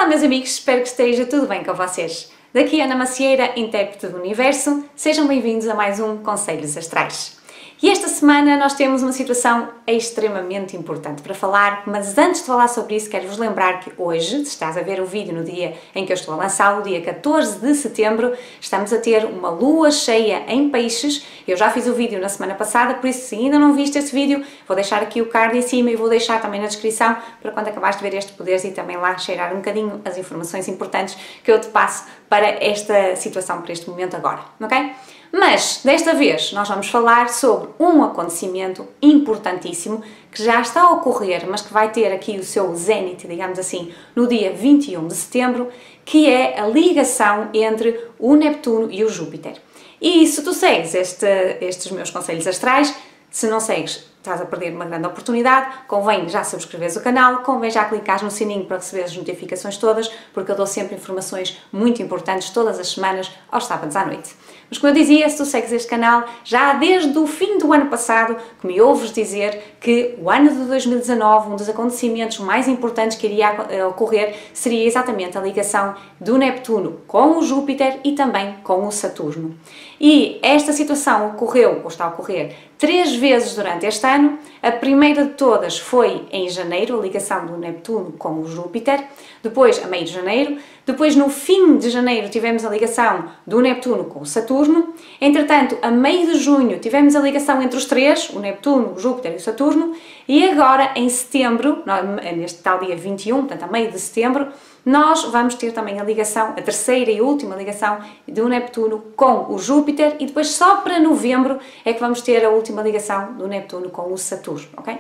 meus amigos, espero que esteja tudo bem com vocês. Daqui Ana Macieira, intérprete do Universo, sejam bem-vindos a mais um Conselhos Astrais. E esta semana nós temos uma situação extremamente importante para falar, mas antes de falar sobre isso quero-vos lembrar que hoje, se estás a ver o vídeo no dia em que eu estou a lançá-lo, dia 14 de setembro, estamos a ter uma lua cheia em Peixes. Eu já fiz o vídeo na semana passada, por isso se ainda não viste este vídeo, vou deixar aqui o card em cima e vou deixar também na descrição para quando acabares de ver este poderes e também lá cheirar um bocadinho as informações importantes que eu te passo para esta situação, para este momento agora, ok? Mas, desta vez, nós vamos falar sobre um acontecimento importantíssimo que já está a ocorrer, mas que vai ter aqui o seu zénite, digamos assim, no dia 21 de setembro, que é a ligação entre o Neptuno e o Júpiter. E se tu segues estes meus conselhos astrais, se não segues, estás a perder uma grande oportunidade, convém já subscreveres o canal, convém já clicares no sininho para receber as notificações todas, porque eu dou sempre informações muito importantes todas as semanas, aos sábados à noite. Mas como eu dizia, se tu segues este canal, já desde o fim do ano passado, que me ouves dizer que o ano de 2019, um dos acontecimentos mais importantes que iria ocorrer, seria exatamente a ligação do Neptuno com o Júpiter e também com o Saturno. E esta situação ocorreu, ou está a ocorrer, 3 vezes durante este ano. A primeira de todas foi em janeiro, a ligação do Neptuno com o Júpiter, depois a meio de janeiro, depois no fim de janeiro tivemos a ligação do Neptuno com o Saturno, entretanto a meio de junho tivemos a ligação entre os três, o Neptuno, o Júpiter e o Saturno, e agora em setembro, neste tal dia 21, portanto a meio de setembro, nós vamos ter também a ligação, a terceira e última ligação do Neptuno com o Júpiter e depois só para novembro é que vamos ter a última ligação do Neptuno com o Saturno, ok?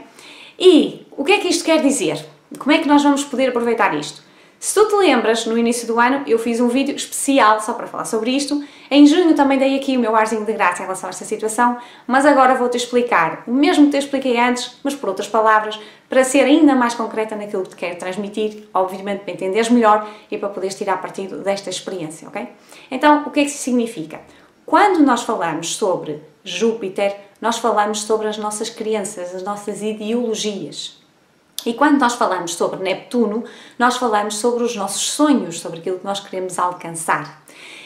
E o que é que isto quer dizer? Como é que nós vamos poder aproveitar isto? Se tu te lembras, no início do ano eu fiz um vídeo especial só para falar sobre isto. Em junho também dei aqui o meu arzinho de graça em relação a esta situação, mas agora vou-te explicar o mesmo que te expliquei antes, mas por outras palavras, para ser ainda mais concreta naquilo que te quero transmitir, obviamente para entenderes melhor e para poderes tirar partido desta experiência, ok? Então, o que é que isso significa? Quando nós falamos sobre Júpiter, nós falamos sobre as nossas crenças, as nossas ideologias. E quando nós falamos sobre Neptuno, nós falamos sobre os nossos sonhos, sobre aquilo que nós queremos alcançar.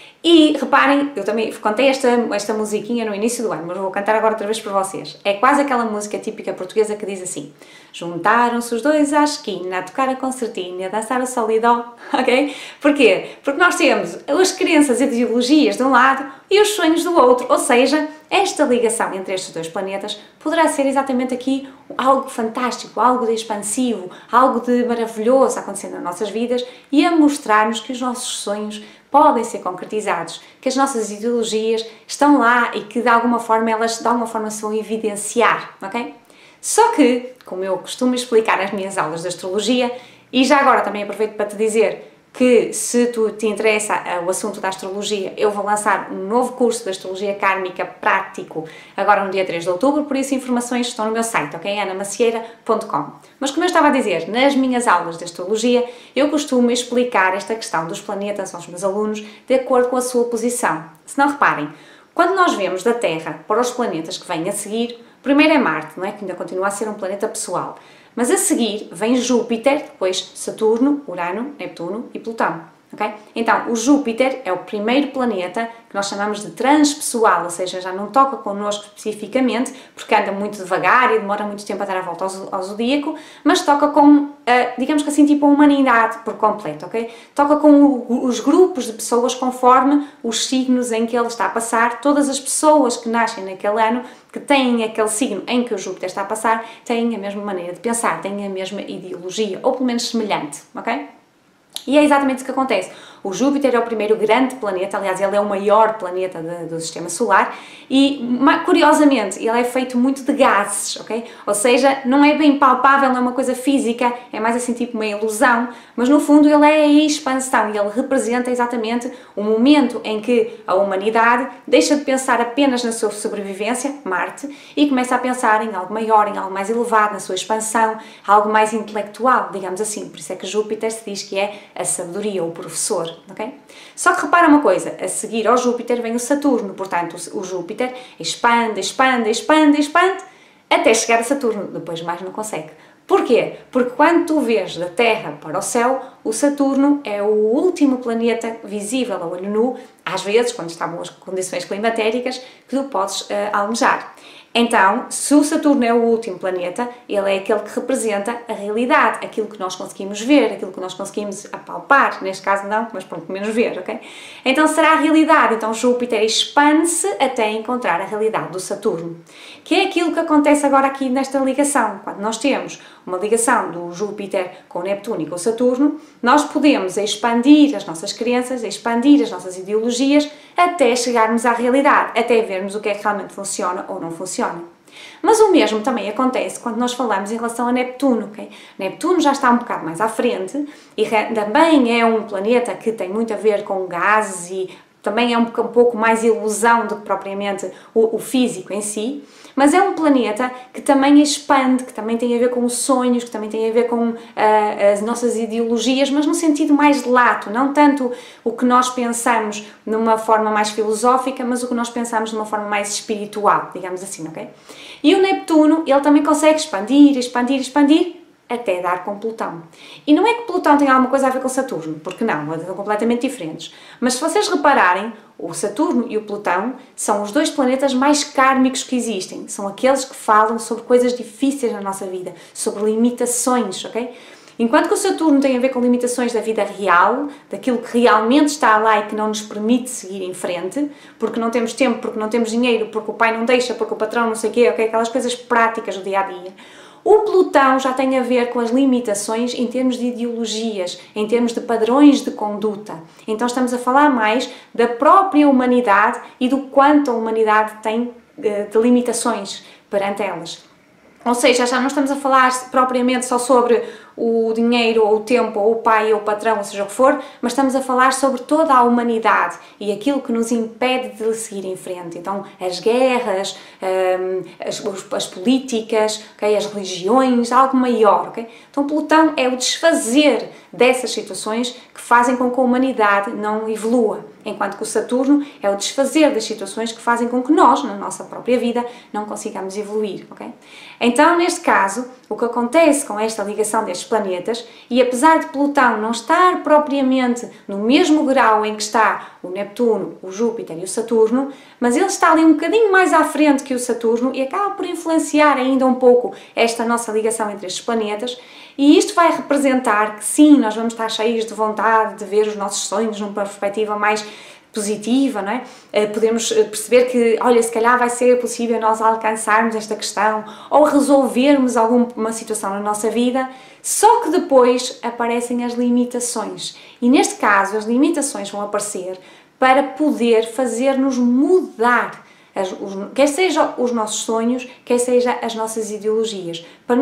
E reparem, eu também contei esta musiquinha no início do ano, mas vou cantar agora outra vez para vocês. É quase aquela música típica portuguesa que diz assim: juntaram-se os dois à esquina, a tocar a concertina, a dançar o sol e dó, ok? Porquê? Porque nós temos as crenças e ideologias de um lado e os sonhos do outro, ou seja, esta ligação entre estes dois planetas poderá ser exatamente aqui algo fantástico, algo de expansivo, algo de maravilhoso acontecendo nas nossas vidas e a mostrar-nos que os nossos sonhos podem ser concretizados, que as nossas ideologias estão lá e que de alguma forma elas se vão evidenciar, ok? Só que, como eu costumo explicar nas minhas aulas de astrologia, e já agora também aproveito para te dizer que se tu te interessa o assunto da astrologia, eu vou lançar um novo curso de astrologia kármica prático agora no dia 3 de outubro, por isso informações estão no meu site, ok? anamacieira.com. Mas como eu estava a dizer, nas minhas aulas de astrologia, eu costumo explicar esta questão dos planetas aos meus alunos de acordo com a sua posição. Se não reparem, quando nós vemos da Terra para os planetas que vêm a seguir, primeiro é Marte, não é? Que ainda continua a ser um planeta pessoal. Mas a seguir vem Júpiter, depois Saturno, Urano, Neptuno e Plutão, ok? Então, o Júpiter é o primeiro planeta que nós chamamos de transpessoal, ou seja, já não toca connosco especificamente, porque anda muito devagar e demora muito tempo a dar a volta ao zodíaco, mas toca com, digamos que assim, tipo a humanidade por completo, ok? Toca com os grupos de pessoas conforme os signos em que ele está a passar. Todas as pessoas que nascem naquele ano, que têm aquele signo em que o Júpiter está a passar, têm a mesma maneira de pensar, têm a mesma ideologia, ou pelo menos semelhante, ok? E é exatamente isso que acontece. O Júpiter é o primeiro grande planeta, aliás, ele é o maior planeta do Sistema Solar e, curiosamente, ele é feito muito de gases, ok? Ou seja, não é bem palpável, não é uma coisa física, é mais assim tipo uma ilusão, mas no fundo ele é a expansão e ele representa exatamente o momento em que a humanidade deixa de pensar apenas na sua sobrevivência, Marte, e começa a pensar em algo maior, em algo mais elevado, na sua expansão, algo mais intelectual, digamos assim. Por isso é que Júpiter se diz que é a sabedoria, o professor. Okay? Só que repara uma coisa, a seguir ao Júpiter vem o Saturno, portanto o Júpiter expande, expande, expande, expande, até chegar a Saturno, depois mais não consegue. Porquê? Porque quando tu vês da Terra para o céu, o Saturno é o último planeta visível a olho nu, às vezes, quando estão boas condições climatéricas, que tu podes almejar. Então, se o Saturno é o último planeta, ele é aquele que representa a realidade, aquilo que nós conseguimos ver, aquilo que nós conseguimos apalpar, neste caso não, mas pelo menos ver, ok? Então será a realidade, então Júpiter expande-se até encontrar a realidade do Saturno, que é aquilo que acontece agora aqui nesta ligação. Quando nós temos uma ligação do Júpiter com o Neptuno e com o Saturno, nós podemos expandir as nossas crenças, expandir as nossas ideologias, até chegarmos à realidade, até vermos o que é que realmente funciona ou não funciona. Mas o mesmo também acontece quando nós falamos em relação a Neptuno, ok? Neptuno já está um bocado mais à frente e também é um planeta que tem muito a ver com gases e também é um pouco mais ilusão do que propriamente o físico em si, mas é um planeta que também expande, que também tem a ver com os sonhos, que também tem a ver com as nossas ideologias, mas num sentido mais lato, não tanto o que nós pensamos numa forma mais filosófica, mas o que nós pensamos numa forma mais espiritual, digamos assim, ok? E o Neptuno, ele também consegue expandir, expandir, expandir, até dar com Plutão. E não é que Plutão tenha alguma coisa a ver com Saturno, porque não, são completamente diferentes. Mas se vocês repararem, o Saturno e o Plutão são os dois planetas mais kármicos que existem. São aqueles que falam sobre coisas difíceis na nossa vida, sobre limitações, ok? Enquanto que o Saturno tem a ver com limitações da vida real, daquilo que realmente está lá e que não nos permite seguir em frente, porque não temos tempo, porque não temos dinheiro, porque o pai não deixa, porque o patrão não sei o quê, ok? Aquelas coisas práticas do dia-a-dia. O Plutão já tem a ver com as limitações em termos de ideologias, em termos de padrões de conduta. Então estamos a falar mais da própria humanidade e do quanto a humanidade tem de limitações perante elas. Ou seja, já não estamos a falar propriamente só sobre o dinheiro, ou o tempo, ou o pai, ou o patrão, ou seja o que for, mas estamos a falar sobre toda a humanidade e aquilo que nos impede de seguir em frente. Então, as guerras, as políticas, okay, as religiões, algo maior. Okay? Então, Plutão é o desfazer dessas situações que fazem com que a humanidade não evolua, enquanto que o Saturno é o desfazer das situações que fazem com que nós, na nossa própria vida, não consigamos evoluir. Okay? Então, neste caso, o que acontece com esta ligação destes planetas, e apesar de Plutão não estar propriamente no mesmo grau em que está o Neptuno, o Júpiter e o Saturno, mas ele está ali um bocadinho mais à frente que o Saturno e acaba por influenciar ainda um pouco esta nossa ligação entre estes planetas, e isto vai representar que sim, nós vamos estar cheios de vontade de ver os nossos sonhos numa perspectiva mais positiva, não é? Podemos perceber que, olha, se calhar vai ser possível nós alcançarmos esta questão ou resolvermos alguma situação na nossa vida, só que depois aparecem as limitações. E neste caso, as limitações vão aparecer para poder fazer-nos mudar, quer seja os nossos sonhos, quer seja as nossas ideologias, para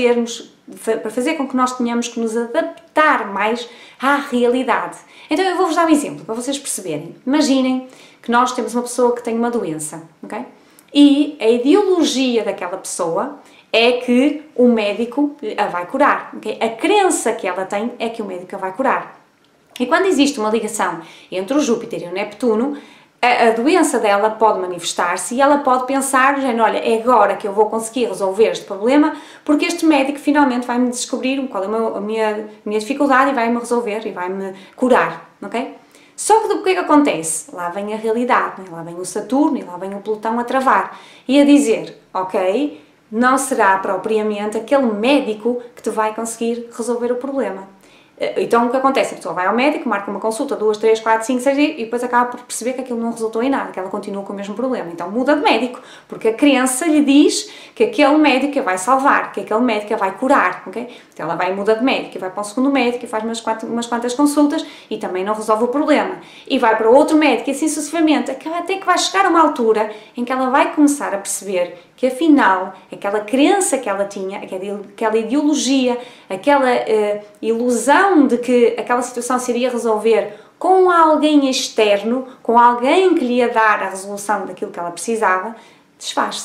fazer com que nós tenhamos que nos adaptar mais à realidade. Então eu vou-vos dar um exemplo para vocês perceberem. Imaginem que nós temos uma pessoa que tem uma doença, ok? E a ideologia daquela pessoa é que o médico a vai curar, ok? A crença que ela tem é que o médico a vai curar. E quando existe uma ligação entre o Júpiter e o Neptuno, a doença dela pode manifestar-se e ela pode pensar, olha, é agora que eu vou conseguir resolver este problema, porque este médico finalmente vai-me descobrir qual é a minha dificuldade e vai-me resolver e vai-me curar, ok? Só que o que é que acontece? Lá vem a realidade, lá vem o Saturno e lá vem o Plutão a travar e a dizer, ok, não será propriamente aquele médico que te vai conseguir resolver o problema. Então o que acontece? A pessoa vai ao médico, marca uma consulta 2, 3, 4, 5, 6 e depois acaba por perceber que aquilo não resultou em nada, que ela continua com o mesmo problema. Então muda de médico, porque a crença lhe diz que aquele médico a vai salvar, que aquele médico a vai curar, ok? Então ela vai e muda de médico, e vai para um segundo médico e faz umas quantas consultas e também não resolve o problema. E vai para outro médico e assim sucessivamente, até que vai chegar a uma altura em que ela vai começar a perceber que afinal, aquela crença que ela tinha, aquela ideologia, aquela ilusão de que aquela situação se iria resolver com alguém externo, com alguém que lhe ia dar a resolução daquilo que ela precisava, desfaz-se.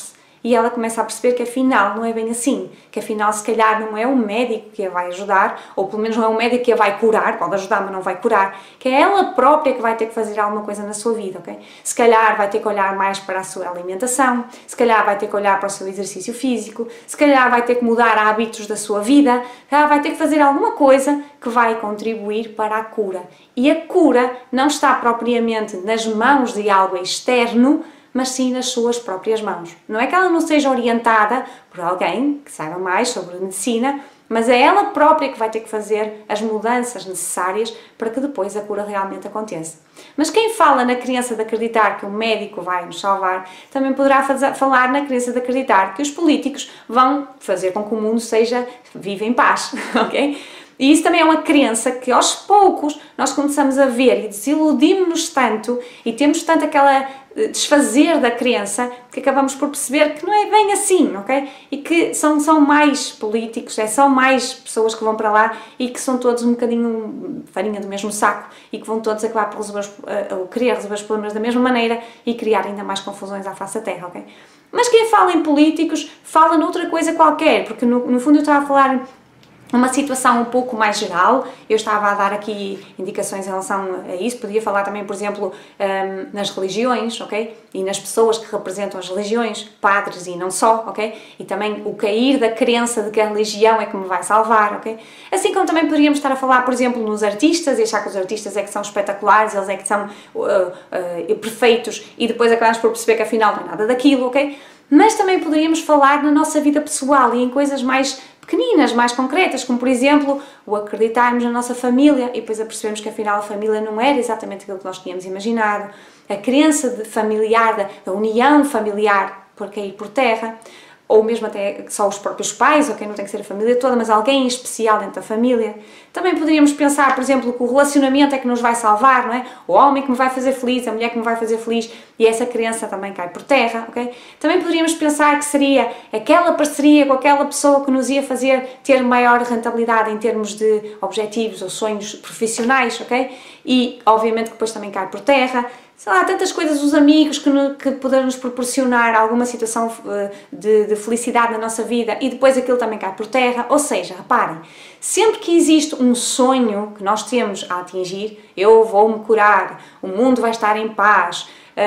e ela começa a perceber que afinal não é bem assim, que afinal se calhar não é um médico que a vai ajudar, ou pelo menos não é um médico que a vai curar, pode ajudar mas não vai curar, que é ela própria que vai ter que fazer alguma coisa na sua vida, ok? Se calhar vai ter que olhar mais para a sua alimentação, se calhar vai ter que olhar para o seu exercício físico, se calhar vai ter que mudar hábitos da sua vida, se calhar vai ter que fazer alguma coisa que vai contribuir para a cura. E a cura não está propriamente nas mãos de algo externo, mas sim nas suas próprias mãos. Não é que ela não seja orientada por alguém que saiba mais sobre medicina, mas é ela própria que vai ter que fazer as mudanças necessárias para que depois a cura realmente aconteça. Mas quem fala na crença de acreditar que o médico vai nos salvar, também poderá falar na crença de acreditar que os políticos vão fazer com que o mundo viva em paz, ok? E isso também é uma crença que aos poucos nós começamos a ver e desiludimos-nos tanto e temos tanto aquela desfazer da crença que acabamos por perceber que não é bem assim, ok? E que são mais políticos, são mais pessoas que vão para lá e que são todos um bocadinho farinha do mesmo saco e que vão todos acabar por querer resolver os problemas da mesma maneira e criar ainda mais confusões à face da Terra, ok? Mas quem fala em políticos fala noutra coisa qualquer, porque no fundo eu estava a falar uma situação um pouco mais geral, eu estava a dar aqui indicações em relação a isso, podia falar também, por exemplo, nas religiões, ok? E nas pessoas que representam as religiões, padres e não só, ok? E também o cair da crença de que a religião é que me vai salvar, ok? Assim como também poderíamos estar a falar, por exemplo, nos artistas e achar que os artistas é que são espetaculares, eles é que são perfeitos e depois acabamos por perceber que afinal não é nada daquilo, ok? Mas também poderíamos falar na nossa vida pessoal e em coisas mais pequeninas, mais concretas, como por exemplo o acreditarmos na nossa família e depois a percebermos que afinal a família não era exatamente aquilo que nós tínhamos imaginado, a crença familiar, da união familiar por cair por terra, ou mesmo até só os próprios pais, ok, não tem que ser a família toda, mas alguém em especial dentro da família. Também poderíamos pensar, por exemplo, que o relacionamento é que nos vai salvar, não é? O homem que me vai fazer feliz, a mulher que me vai fazer feliz, e essa crença também cai por terra, ok? Também poderíamos pensar que seria aquela parceria com aquela pessoa que nos ia fazer ter maior rentabilidade em termos de objetivos ou sonhos profissionais, ok? E, obviamente, que depois também cai por terra. Sei lá, tantas coisas, os amigos que poderão nos proporcionar alguma situação de felicidade na nossa vida e depois aquilo também cai por terra. Ou seja, reparem, sempre que existe um sonho que nós temos a atingir, eu vou-me curar, o mundo vai estar em paz,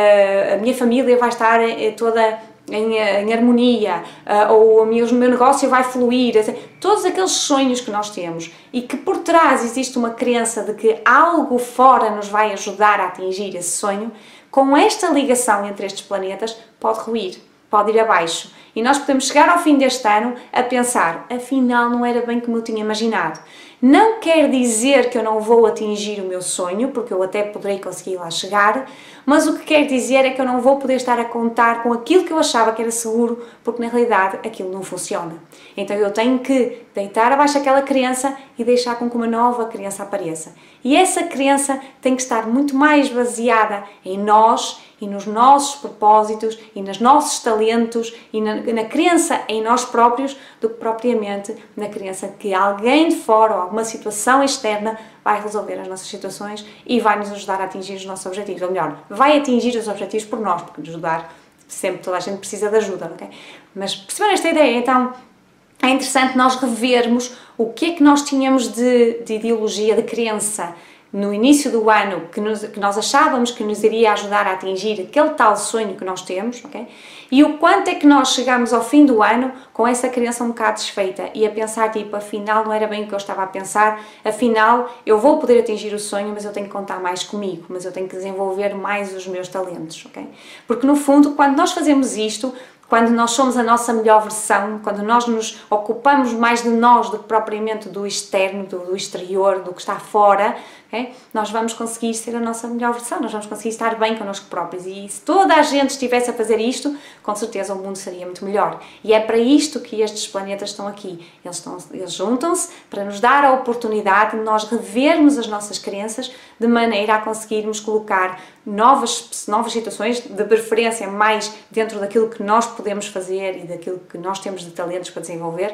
a minha família vai estar toda em harmonia, ou o meu negócio vai fluir, todos aqueles sonhos que nós temos e que por trás existe uma crença de que algo fora nos vai ajudar a atingir esse sonho, com esta ligação entre estes planetas pode ruir, pode ir abaixo. E nós podemos chegar ao fim deste ano a pensar, afinal não era bem como eu tinha imaginado. Não quer dizer que eu não vou atingir o meu sonho, porque eu até poderei conseguir lá chegar, mas o que quer dizer é que eu não vou poder estar a contar com aquilo que eu achava que era seguro, porque na realidade aquilo não funciona. Então eu tenho que deitar abaixo aquela crença e deixar com que uma nova crença apareça. E essa crença tem que estar muito mais baseada em nós e nos nossos propósitos e nos nossos talentos e na crença em nós próprios do que propriamente na crença que alguém de fora ou alguma situação externa vai resolver as nossas situações e vai nos ajudar a atingir os nossos objetivos. Ou melhor, vai atingir os objetivos por nós, porque nos ajudar sempre toda a gente precisa de ajuda, ok? Mas perceberam esta ideia? Então é interessante nós revermos o que é que nós tínhamos de ideologia, de crença no início do ano que nós achávamos que nos iria ajudar a atingir aquele tal sonho que nós temos, ok? E o quanto é que nós chegamos ao fim do ano com essa crença um bocado desfeita e a pensar tipo, afinal não era bem o que eu estava a pensar, afinal eu vou poder atingir o sonho, mas eu tenho que contar mais comigo, mas eu tenho que desenvolver mais os meus talentos, ok? Porque no fundo, quando nós fazemos isto, quando nós somos a nossa melhor versão, quando nós nos ocupamos mais de nós do que propriamente do externo, do exterior, do que está fora, okay? Nós vamos conseguir ser a nossa melhor versão, nós vamos conseguir estar bem connosco próprios. E se toda a gente estivesse a fazer isto, com certeza o mundo seria muito melhor. E é para isto que estes planetas estão aqui. Eles juntam-se para nos dar a oportunidade de nós revermos as nossas crenças de maneira a conseguirmos colocar novas situações, de preferência mais dentro daquilo que nós podemos fazer e daquilo que nós temos de talentos para desenvolver,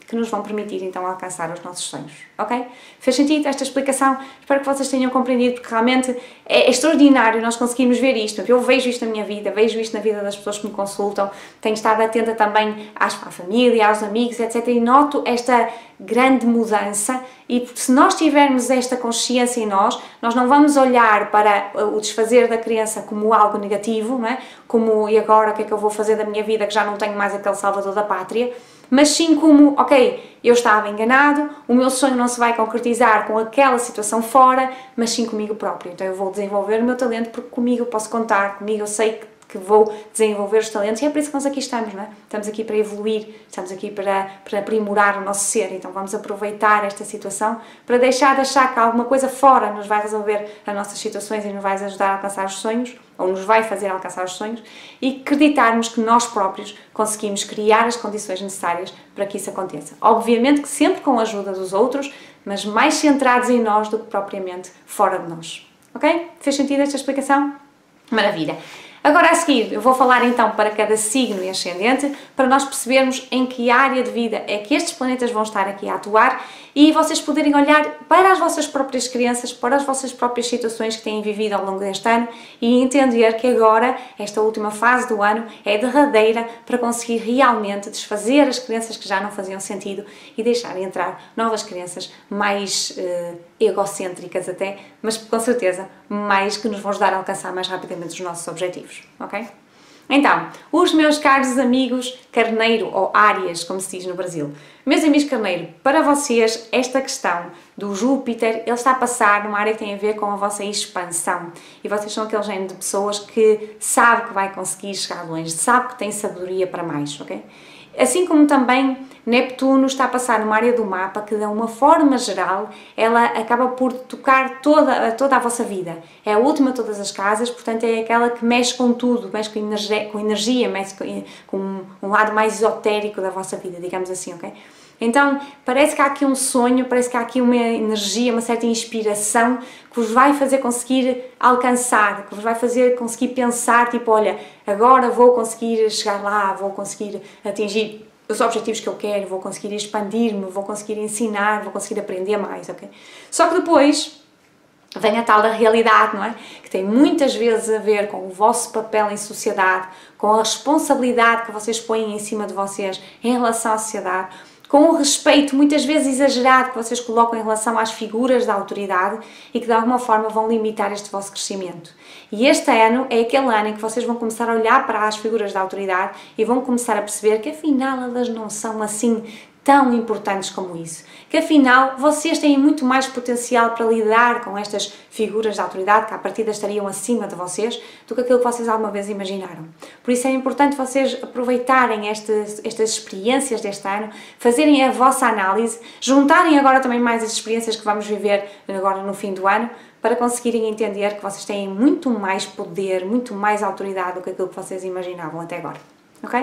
que nos vão permitir então alcançar os nossos sonhos, ok? Fez sentido esta explicação? Espero que vocês tenham compreendido, porque realmente é extraordinário nós conseguirmos ver isto. Eu vejo isto na minha vida, vejo isto na vida das pessoas que me consultam, tenho estado atenta também à família, aos amigos, etc. E noto esta grande mudança, e se nós tivermos esta consciência em nós não vamos olhar para o desfazer da criança como algo negativo, não é? Como, e agora o que é que eu vou fazer da minha vida que já não tenho mais aquele salvador da pátria, mas sim como, ok, eu estava enganado, o meu sonho não se vai concretizar com aquela situação fora, mas sim comigo próprio. Então eu vou desenvolver o meu talento porque comigo eu posso contar, comigo eu sei que vou desenvolver os talentos, e é por isso que nós aqui estamos, não é? Estamos aqui para evoluir, estamos aqui para aprimorar o nosso ser, então vamos aproveitar esta situação para deixar de achar que alguma coisa fora nos vai resolver as nossas situações e nos vai ajudar a alcançar os sonhos, ou nos vai fazer alcançar os sonhos, e acreditarmos que nós próprios conseguimos criar as condições necessárias para que isso aconteça. Obviamente que sempre com a ajuda dos outros, mas mais centrados em nós do que propriamente fora de nós. Ok? Fez sentido esta explicação? Maravilha! Agora a seguir eu vou falar então para cada signo e ascendente, para nós percebermos em que área de vida é que estes planetas vão estar aqui a atuar e vocês poderem olhar para as vossas próprias crenças, para as vossas próprias situações que têm vivido ao longo deste ano e entender que agora, esta última fase do ano, é derradeira para conseguir realmente desfazer as crenças que já não faziam sentido e deixar entrar novas crenças mais egocêntricas até, mas com certeza mais que nos vão ajudar a alcançar mais rapidamente os nossos objetivos, ok? Então, os meus caros amigos Carneiro, ou Áries, como se diz no Brasil. Meus amigos Carneiro, para vocês esta questão do Júpiter, ele está a passar numa área que tem a ver com a vossa expansão. E vocês são aquele género de pessoas que sabe que vai conseguir chegar longe, sabe que tem sabedoria para mais, ok? Assim como também Neptuno está a passar numa área do mapa que, de uma forma geral, ela acaba por tocar toda a vossa vida. É a última de todas as casas, portanto é aquela que mexe com tudo, mexe com energia, mexe com um lado mais esotérico da vossa vida, digamos assim, ok? Então, parece que há aqui um sonho, parece que há aqui uma energia, uma certa inspiração que vos vai fazer conseguir alcançar, que vos vai fazer conseguir pensar, tipo, olha, agora vou conseguir chegar lá, vou conseguir atingir os objetivos que eu quero, vou conseguir expandir-me, vou conseguir ensinar, vou conseguir aprender mais, ok? Só que depois vem a tal da realidade, não é? Que tem muitas vezes a ver com o vosso papel em sociedade, com a responsabilidade que vocês põem em cima de vocês em relação à sociedade, com o respeito muitas vezes exagerado que vocês colocam em relação às figuras da autoridade e que de alguma forma vão limitar este vosso crescimento. E este ano é aquele ano em que vocês vão começar a olhar para as figuras da autoridade e vão começar a perceber que afinal elas não são assim tão importantes como isso, que afinal vocês têm muito mais potencial para lidar com estas figuras de autoridade que à partida estariam acima de vocês do que aquilo que vocês alguma vez imaginaram. Por isso é importante vocês aproveitarem estas experiências deste ano, fazerem a vossa análise, juntarem agora também mais as experiências que vamos viver agora no fim do ano, para conseguirem entender que vocês têm muito mais poder, muito mais autoridade do que aquilo que vocês imaginavam até agora, ok?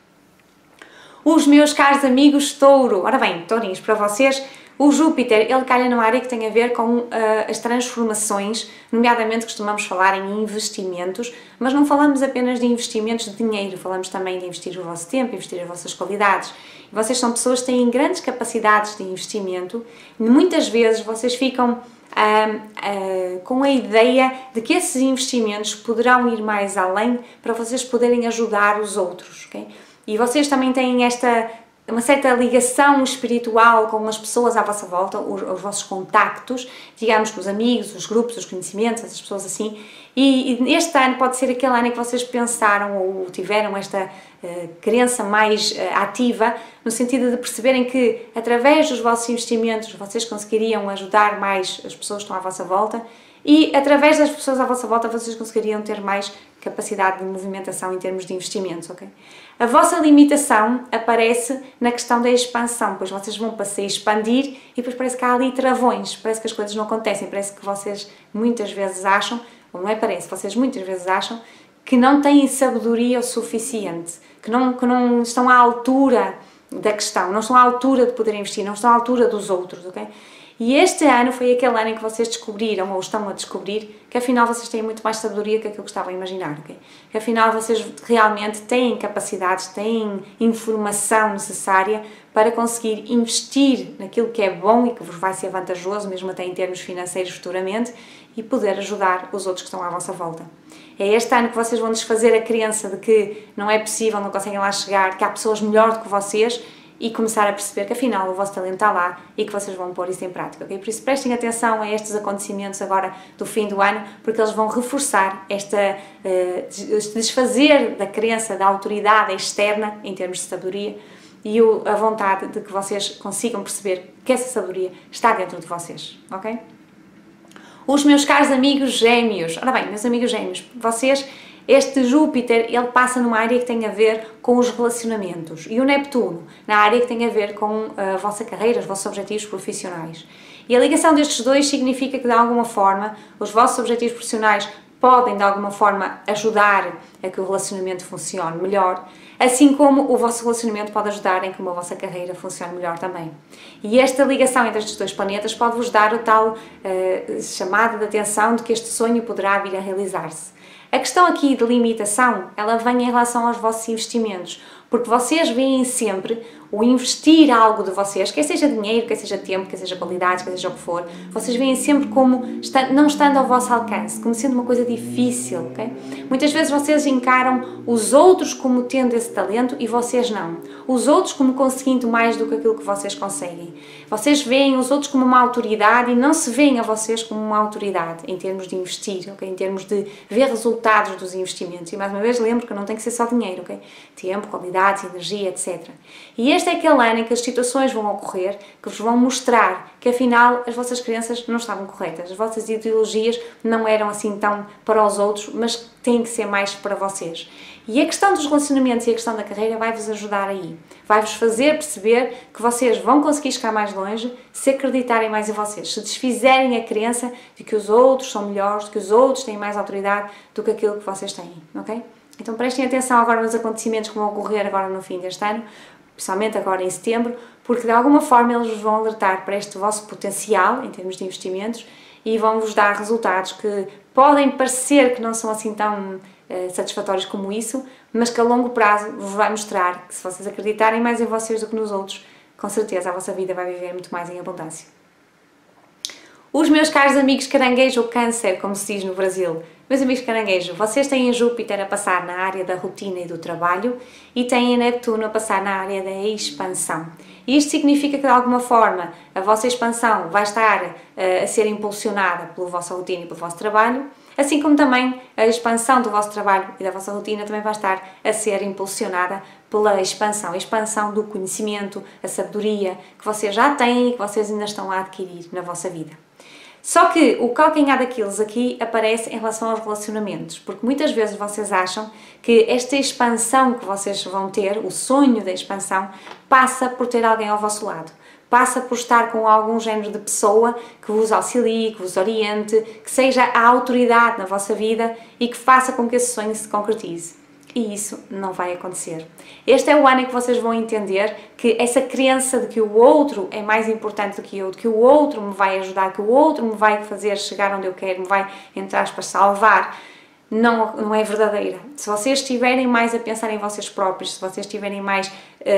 Os meus caros amigos Touro, ora bem, tourinhos, para vocês, o Júpiter, ele calha numa área que tem a ver com as transformações, nomeadamente costumamos falar em investimentos, mas não falamos apenas de investimentos de dinheiro, falamos também de investir o vosso tempo, investir as vossas qualidades. E vocês são pessoas que têm grandes capacidades de investimento e muitas vezes vocês ficam com a ideia de que esses investimentos poderão ir mais além para vocês poderem ajudar os outros, ok? E vocês também têm uma certa ligação espiritual com as pessoas à vossa volta, os vossos contactos, digamos que os amigos, os grupos, os conhecimentos, essas pessoas assim. E este ano pode ser aquele ano em que vocês pensaram ou tiveram esta crença mais ativa, no sentido de perceberem que através dos vossos investimentos vocês conseguiriam ajudar mais as pessoas que estão à vossa volta e através das pessoas à vossa volta vocês conseguiriam ter mais capacidade de movimentação em termos de investimentos, ok? A vossa limitação aparece na questão da expansão, pois vocês vão para se expandir e depois parece que há ali travões, parece que as coisas não acontecem, parece que vocês muitas vezes acham, ou não é parece, vocês muitas vezes acham que não têm sabedoria o suficiente, que não estão à altura da questão, não estão à altura de poder investir, não estão à altura dos outros, ok? E este ano foi aquele ano em que vocês descobriram, ou estão a descobrir, que afinal vocês têm muito mais sabedoria que aquilo que estavam a imaginar, ok? Que afinal vocês realmente têm capacidades, têm informação necessária para conseguir investir naquilo que é bom e que vos vai ser vantajoso, mesmo até em termos financeiros futuramente, e poder ajudar os outros que estão à vossa volta. É este ano que vocês vão desfazer a crença de que não é possível, não conseguem lá chegar, que há pessoas melhor do que vocês, e começar a perceber que afinal o vosso talento está lá e que vocês vão pôr isso em prática, ok? Por isso prestem atenção a estes acontecimentos agora do fim do ano, porque eles vão reforçar esta desfazer da crença da autoridade externa em termos de sabedoria e a vontade de que vocês consigam perceber que essa sabedoria está dentro de vocês, ok? Os meus caros amigos gêmeos, ora bem, meus amigos gêmeos, vocês, este Júpiter, ele passa numa área que tem a ver com os relacionamentos e o Neptuno na área que tem a ver com a vossa carreira, os vossos objetivos profissionais. E a ligação destes dois significa que de alguma forma os vossos objetivos profissionais podem de alguma forma ajudar a que o relacionamento funcione melhor, assim como o vosso relacionamento pode ajudar em que a vossa carreira funcione melhor também. E esta ligação entre estes dois planetas pode-vos dar o tal chamada de atenção de que este sonho poderá vir a realizar-se. A questão aqui de limitação, ela vem em relação aos vossos investimentos, porque vocês veem sempre o investir algo de vocês, quer seja dinheiro, quer seja tempo, quer seja qualidades, quer seja o que for, vocês veem sempre como não estando ao vosso alcance, como sendo uma coisa difícil, ok? Muitas vezes vocês encaram os outros como tendo esse talento e vocês não. Os outros como conseguindo mais do que aquilo que vocês conseguem. Vocês veem os outros como uma autoridade e não se veem a vocês como uma autoridade em termos de investir, ok? Em termos de ver resultados dos investimentos. E mais uma vez lembro que não tem que ser só dinheiro, ok? Tempo, qualidades, energia, etc. E este é aquele ano em que as situações vão ocorrer que vos vão mostrar que afinal as vossas crenças não estavam corretas, as vossas ideologias não eram assim tão para os outros, mas têm que ser mais para vocês. E a questão dos relacionamentos e a questão da carreira vai-vos ajudar aí. Vai-vos fazer perceber que vocês vão conseguir chegar mais longe se acreditarem mais em vocês, se desfizerem a crença de que os outros são melhores, de que os outros têm mais autoridade do que aquilo que vocês têm, ok? Então prestem atenção agora nos acontecimentos que vão ocorrer agora no fim deste ano, principalmente agora em setembro, porque de alguma forma eles vos vão alertar para este vosso potencial em termos de investimentos e vão-vos dar resultados que podem parecer que não são assim tão satisfatórios como isso, mas que a longo prazo vos vai mostrar que se vocês acreditarem mais em vocês do que nos outros, com certeza a vossa vida vai viver muito mais em abundância. Os meus caros amigos caranguejo ou câncer, como se diz no Brasil. Meus amigos caranguejo, vocês têm Júpiter a passar na área da rotina e do trabalho e têm Neptuno a passar na área da expansão. E isto significa que, de alguma forma, a vossa expansão vai estar a ser impulsionada pela vossa rotina e pelo vosso trabalho, assim como também a expansão do vosso trabalho e da vossa rotina também vai estar a ser impulsionada pela expansão, a expansão do conhecimento, a sabedoria que vocês já têm e que vocês ainda estão a adquirir na vossa vida. Só que o calcanhar daqueles aqui aparece em relação aos relacionamentos, porque muitas vezes vocês acham que esta expansão que vocês vão ter, o sonho da expansão, passa por ter alguém ao vosso lado. Passa por estar com algum género de pessoa que vos auxilie, que vos oriente, que seja a autoridade na vossa vida e que faça com que esse sonho se concretize. E isso não vai acontecer. Este é o ano em que vocês vão entender que essa crença de que o outro é mais importante do que eu, de que o outro me vai ajudar, que o outro me vai fazer chegar onde eu quero, me vai, entre aspas, salvar, não é verdadeira. Se vocês estiverem mais a pensar em vocês próprios, se vocês estiverem mais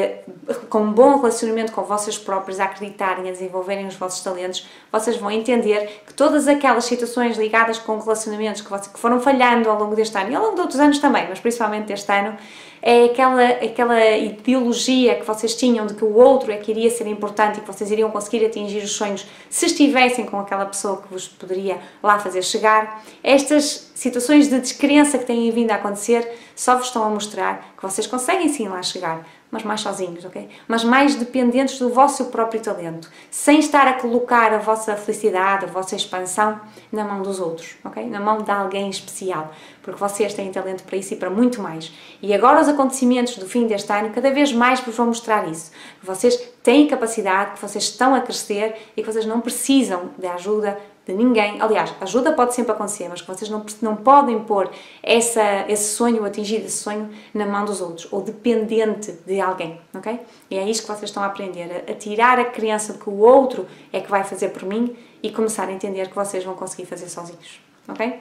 com um bom relacionamento com vocês próprios, a acreditarem, a desenvolverem os vossos talentos, vocês vão entender que todas aquelas situações ligadas com relacionamentos que foram falhando ao longo deste ano, e ao longo de outros anos também, mas principalmente deste ano, é aquela ideologia que vocês tinham de que o outro é que iria ser importante e que vocês iriam conseguir atingir os sonhos se estivessem com aquela pessoa que vos poderia lá fazer chegar. Estas situações de descrença que têm vindo a acontecer só vos estão a mostrar que vocês conseguem sim lá chegar, mas mais sozinhos, ok? Mas mais dependentes do vosso próprio talento, sem estar a colocar a vossa felicidade, a vossa expansão na mão dos outros, ok? Na mão de alguém especial, porque vocês têm talento para isso e para muito mais. E agora os acontecimentos do fim deste ano cada vez mais vos vão mostrar isso. Que vocês têm capacidade, que vocês estão a crescer e que vocês não precisam de ajuda de ninguém. Aliás, ajuda pode sempre acontecer, mas que vocês não podem pôr esse sonho, atingir esse sonho na mão dos outros, ou dependente de alguém, ok? E é isto que vocês estão a aprender, a tirar a crença de que o outro é que vai fazer por mim e começar a entender que vocês vão conseguir fazer sozinhos, ok?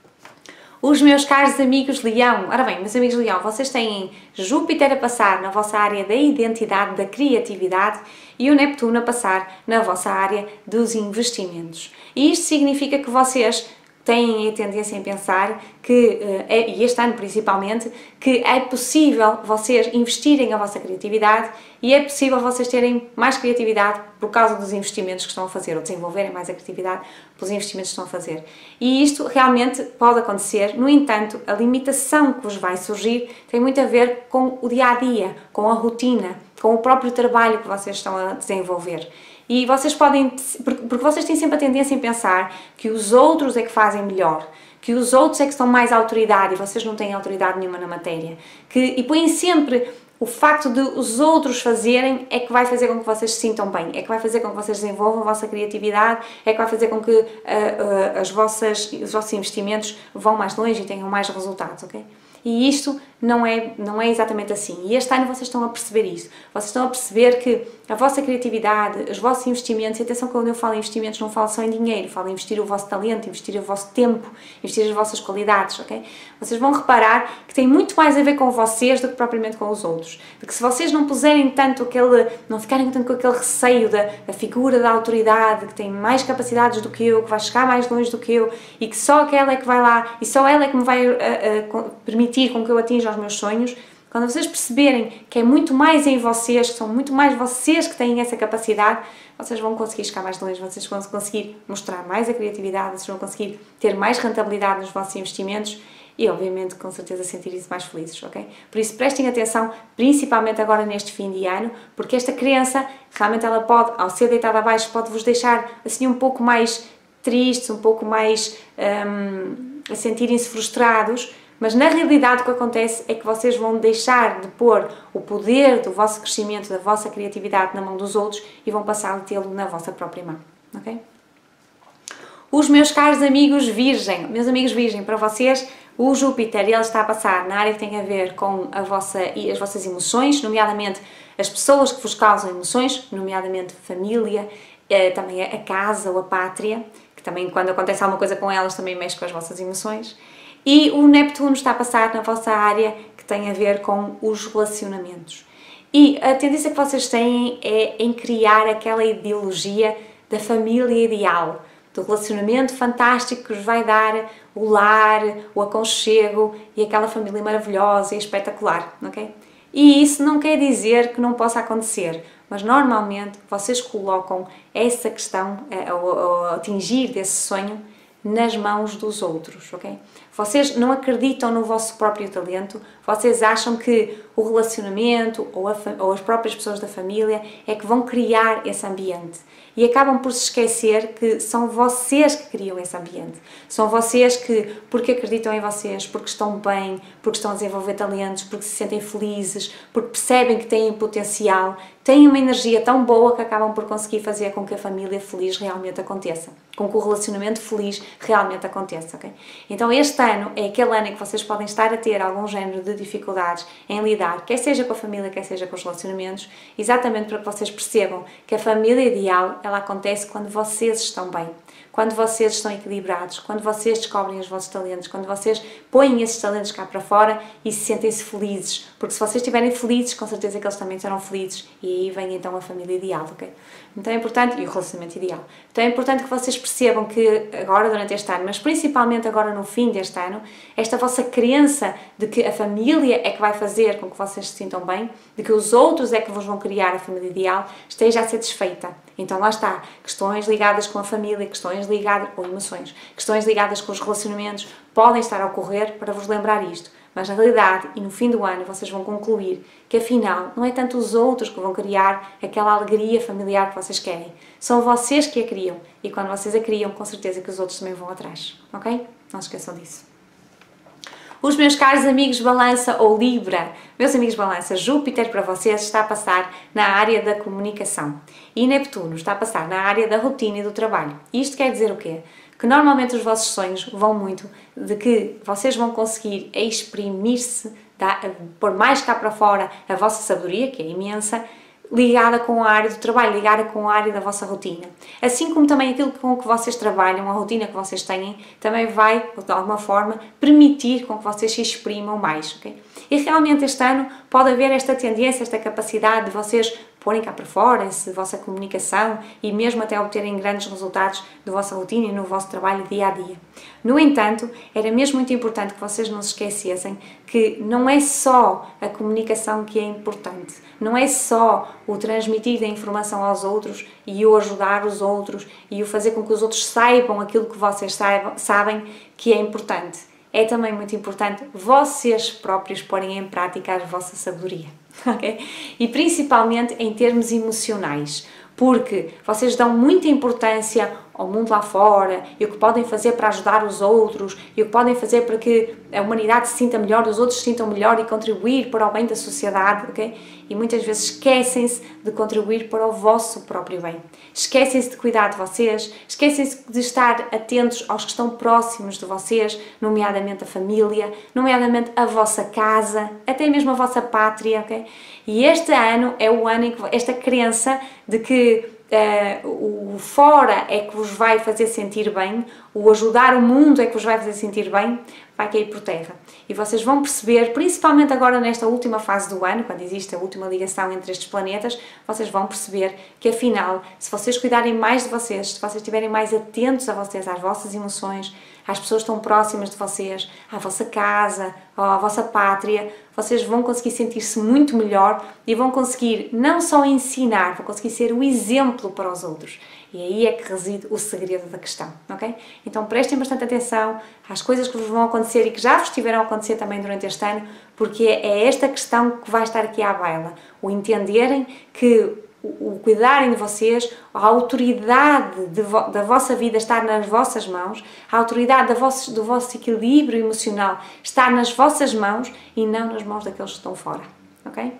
Os meus caros amigos Leão, ora bem, meus amigos Leão, vocês têm Júpiter a passar na vossa área da identidade, da criatividade e o Neptuno a passar na vossa área dos investimentos. E isto significa que vocês têm a tendência em pensar que, e este ano principalmente, que é possível vocês investirem a vossa criatividade e é possível vocês terem mais criatividade por causa dos investimentos que estão a fazer, ou desenvolverem mais a criatividade pelos investimentos que estão a fazer. E isto realmente pode acontecer, no entanto, a limitação que vos vai surgir tem muito a ver com o dia-a-dia, com a rotina, com o próprio trabalho que vocês estão a desenvolver. E vocês podem, porque vocês têm sempre a tendência em pensar que os outros é que fazem melhor, que os outros é que estão mais autoridade e vocês não têm autoridade nenhuma na matéria. E põem sempre o facto de os outros fazerem é que vai fazer com que vocês se sintam bem, é que vai fazer com que vocês desenvolvam a vossa criatividade, é que vai fazer com que os vossos investimentos vão mais longe e tenham mais resultados, ok? E isto não é exatamente assim. E este ano vocês estão a perceber isso. Vocês estão a perceber que a vossa criatividade, os vossos investimentos, e atenção que quando eu falo em investimentos não falo só em dinheiro, falo em investir o vosso talento, investir o vosso tempo, investir as vossas qualidades, ok? Vocês vão reparar que tem muito mais a ver com vocês do que propriamente com os outros. De que se vocês não puserem tanto não ficarem tanto com aquele receio da figura da autoridade, que tem mais capacidades do que eu, que vai chegar mais longe do que eu, e que só aquela é que vai lá, e só ela é que me vai permitir com que eu atinja os meus sonhos, quando vocês perceberem que é muito mais em vocês, que são muito mais vocês que têm essa capacidade, vocês vão conseguir chegar mais longe, vocês vão conseguir mostrar mais a criatividade, vocês vão conseguir ter mais rentabilidade nos vossos investimentos e, obviamente, com certeza sentirem-se mais felizes, ok? Por isso, prestem atenção, principalmente agora neste fim de ano, porque esta crença, realmente ela pode, ao ser deitada abaixo, pode-vos deixar, assim, um pouco mais tristes, um pouco mais a sentirem-se frustrados, mas na realidade o que acontece é que vocês vão deixar de pôr o poder do vosso crescimento, da vossa criatividade na mão dos outros e vão passar a tê-lo na vossa própria mão, ok? Os meus caros amigos Virgem, meus amigos Virgem, para vocês o Júpiter ele está a passar na área que tem a ver com as vossas emoções, nomeadamente as pessoas que vos causam emoções, nomeadamente família, também a casa ou a pátria, que também quando acontece alguma coisa com elas também mexe com as vossas emoções. E o Neptuno está a passar na vossa área que tem a ver com os relacionamentos. E a tendência que vocês têm é em criar aquela ideologia da família ideal, do relacionamento fantástico que vos vai dar o lar, o aconchego e aquela família maravilhosa e espetacular, ok? E isso não quer dizer que não possa acontecer, mas normalmente vocês colocam essa questão, ou atingir desse sonho, nas mãos dos outros, ok? Vocês não acreditam no vosso próprio talento, vocês acham que o relacionamento ou as próprias pessoas da família é que vão criar esse ambiente e acabam por se esquecer que são vocês que criam esse ambiente. São vocês que, porque acreditam em vocês, porque estão bem, porque estão a desenvolver talentos, porque se sentem felizes, porque percebem que têm potencial, têm uma energia tão boa que acabam por conseguir fazer com que a família feliz realmente aconteça, com que o relacionamento feliz realmente aconteça, ok? Então este ano é aquele ano em que vocês podem estar a ter algum género de dificuldades em lidar, quer seja com a família, quer seja com os relacionamentos, exatamente para que vocês percebam que a família ideal, ela acontece quando vocês estão bem, quando vocês estão equilibrados, quando vocês descobrem os vossos talentos, quando vocês põem esses talentos cá para fora e se sentem-se felizes, porque se vocês estiverem felizes, com certeza que eles também serão felizes e aí vem então a família ideal, ok? Então é importante, e o relacionamento ideal, então é importante que vocês percebam que agora durante este ano, mas principalmente agora no fim deste ano, esta vossa crença de que a família é que vai fazer com que vocês se sintam bem, de que os outros é que vos vão criar a família ideal, esteja a ser desfeita. Então lá está, questões ligadas com a família, questões ligadas, ou emoções, questões ligadas com os relacionamentos podem estar a ocorrer para vos lembrar isto. Mas na realidade, e no fim do ano, vocês vão concluir que afinal não é tanto os outros que vão criar aquela alegria familiar que vocês querem. São vocês que a criam. E quando vocês a criam, com certeza que os outros também vão atrás. Ok? Não se esqueçam disso. Os meus caros amigos Balança ou Libra, meus amigos Balança, Júpiter para vocês está a passar na área da comunicação e Neptuno está a passar na área da rotina e do trabalho. Isto quer dizer o quê? Que normalmente os vossos sonhos vão muito de que vocês vão conseguir exprimir-se, pôr mais cá para fora a vossa sabedoria, que é imensa, ligada com a área do trabalho, ligada com a área da vossa rotina. Assim como também aquilo com que vocês trabalham, a rotina que vocês têm, também vai, de alguma forma, permitir com que vocês se exprimam mais, ok? E realmente este ano pode haver esta tendência, esta capacidade de vocês porem cá para fora essa vossa comunicação e mesmo até obterem grandes resultados da vossa rotina e no vosso trabalho dia a dia. No entanto, era mesmo muito importante que vocês não se esquecessem que não é só a comunicação que é importante, não é só o transmitir a informação aos outros e o ajudar os outros e o fazer com que os outros saibam aquilo que vocês sabem que é importante. É também muito importante vocês próprios porem em prática a vossa sabedoria, ok? E principalmente em termos emocionais, porque vocês dão muita importância ao mundo lá fora e o que podem fazer para ajudar os outros e o que podem fazer para que a humanidade se sinta melhor, os outros se sintam melhor e contribuir para o bem da sociedade, ok? E muitas vezes esquecem-se de contribuir para o vosso próprio bem. Esquecem-se de cuidar de vocês, esquecem-se de estar atentos aos que estão próximos de vocês, nomeadamente a família, nomeadamente a vossa casa, até mesmo a vossa pátria, ok? E este ano é o ano em que esta crença de que o fora é que vos vai fazer sentir bem, o ajudar o mundo é que vos vai fazer sentir bem, vai cair por terra. E vocês vão perceber, principalmente agora nesta última fase do ano, quando existe a última ligação entre estes planetas, vocês vão perceber que afinal, se vocês cuidarem mais de vocês, se vocês estiverem mais atentos a vocês, às vossas emoções, às pessoas que estão próximas de vocês, à vossa casa, à vossa pátria, vocês vão conseguir sentir-se muito melhor e vão conseguir não só ensinar, vão conseguir ser o exemplo para os outros. E aí é que reside o segredo da questão, ok? Então prestem bastante atenção às coisas que vos vão acontecer e que já vos tiveram a acontecer também durante este ano, porque é esta questão que vai estar aqui à baila. O entenderem que o cuidarem de vocês, a autoridade da vossa vida estar nas vossas mãos, a autoridade do vosso equilíbrio emocional estar nas vossas mãos e não nas mãos daqueles que estão fora, ok?